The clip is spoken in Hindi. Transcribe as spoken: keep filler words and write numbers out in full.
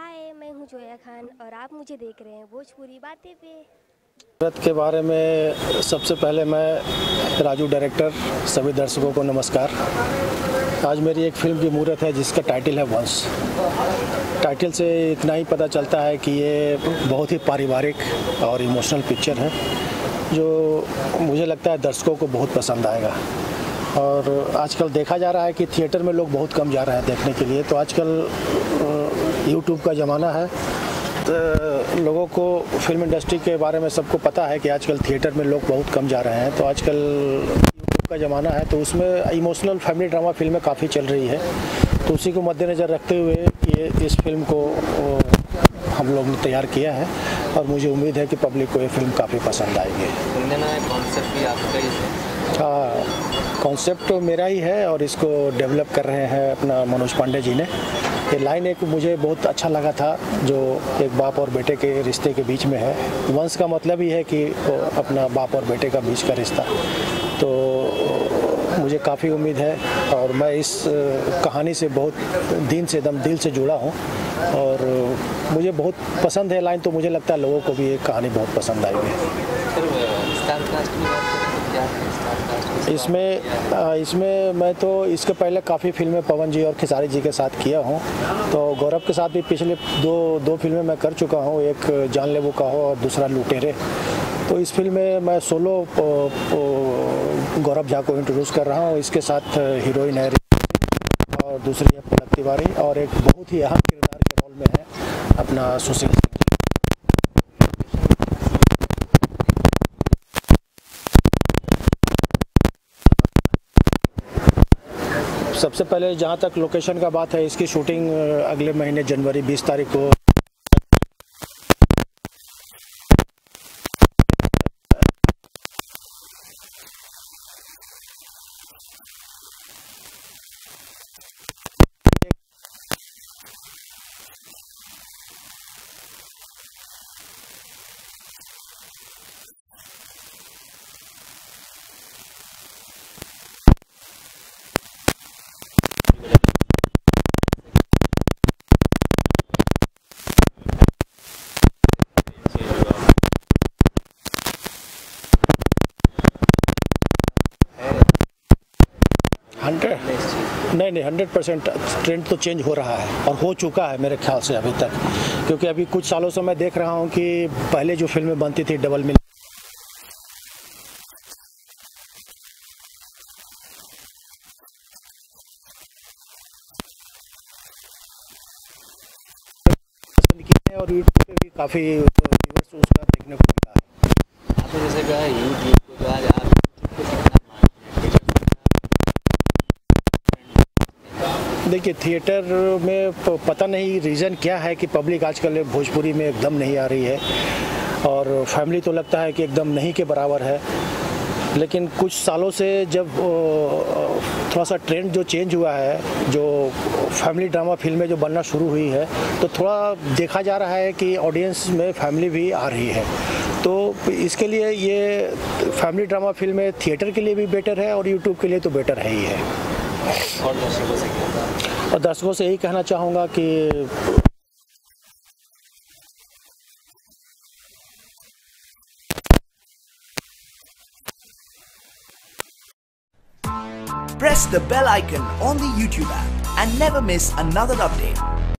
हाय, मैं हूँ जोया खान और आप मुझे देख रहे हैं भोजपुरी बातें पे। भारत के बारे में सबसे पहले मैं राजू डायरेक्टर सभी दर्शकों को नमस्कार। आज मेरी एक फिल्म की मुहूर्त है जिसका टाइटल है वंश। टाइटल से इतना ही पता चलता है कि ये बहुत ही पारिवारिक और इमोशनल पिक्चर है जो मुझे लगता है दर्शकों को बहुत पसंद आएगा। और आजकल देखा जा रहा है कि थिएटर में लोग बहुत कम जा रहे हैं देखने के लिए। तो आजकल यूट्यूब का ज़माना है, तो लोगों को फिल्म इंडस्ट्री के बारे में सबको पता है कि आजकल थिएटर में लोग बहुत कम जा रहे हैं। तो आजकल यूट्यूब का ज़माना है, तो उसमें इमोशनल फैमिली ड्रामा फिल्में काफ़ी चल रही है। तो उसी को मद्देनज़र रखते हुए ये इस फिल्म को हम लोग ने तैयार किया है और मुझे उम्मीद है कि पब्लिक को ये फिल्म काफ़ी पसंद आएगी। कॉन्सेप्ट भी आपका ही है? हाँ, कॉन्सेप्ट तो मेरा ही है और इसको डेवलप कर रहे हैं अपना मनोज पांडे जी ने। ये लाइन एक मुझे बहुत अच्छा लगा था जो एक बाप और बेटे के रिश्ते के बीच में है। वंश का मतलब ही है कि अपना बाप और बेटे का बीच का रिश्ता। तो मुझे काफ़ी उम्मीद है और मैं इस कहानी से बहुत दिन से एकदम दिल से जुड़ा हूँ और मुझे बहुत पसंद है लाइन। तो मुझे लगता है लोगों को भी ये कहानी बहुत पसंद आएगी। इसमें इसमें मैं तो इसके पहले काफ़ी फिल्में पवन जी और खेसारी जी के साथ किया हूँ। तो गौरव के साथ भी पिछले दो दो फिल्में मैं कर चुका हूँ, एक जान ले वो कहो और दूसरा लुटेरे। तो इस फिल्म में मैं सोलो गौरव झा को इंट्रोड्यूस कर रहा हूँ। इसके साथ हीरोइन है और दूसरी है पलक तिवारी और एक बहुत ही अहम किरदार के रोल में है अपना सुशील। सबसे पहले जहाँ तक लोकेशन का बात है, इसकी शूटिंग अगले महीने जनवरी बीस तारीख को हंड्रेड नहीं नहीं हंड्रेड परसेंट ट्रेंड तो चेंज हो रहा है और हो चुका है मेरे ख्याल से अभी तक। क्योंकि अभी कुछ सालों से मैं देख रहा हूँ कि पहले जो फिल्में बनती थी डबल मिल और यूट्यूब पे भी काफ़ी व्यूअर्स उसका देखने को मिला है। आपने जैसे कहा यूट्यूब को, तो आज आप देखिए थिएटर में पता नहीं रीज़न क्या है कि पब्लिक आजकल भोजपुरी में एकदम नहीं आ रही है और फैमिली तो लगता है कि एकदम नहीं के बराबर है। लेकिन कुछ सालों से जब थोड़ा सा ट्रेंड जो चेंज हुआ है, जो फैमिली ड्रामा फिल्में जो बनना शुरू हुई है, तो थोड़ा देखा जा रहा है कि ऑडियंस में फैमिली भी आ रही है। तो इसके लिए ये फैमिली ड्रामा फिल्में थिएटर के लिए भी बेटर है और यूट्यूब के लिए तो बेटर है ही है। और दर्शकों से क्या? और दर्शकों से यही कहना चाहूँगा कि press the bell icon on the YouTube app and never miss another update.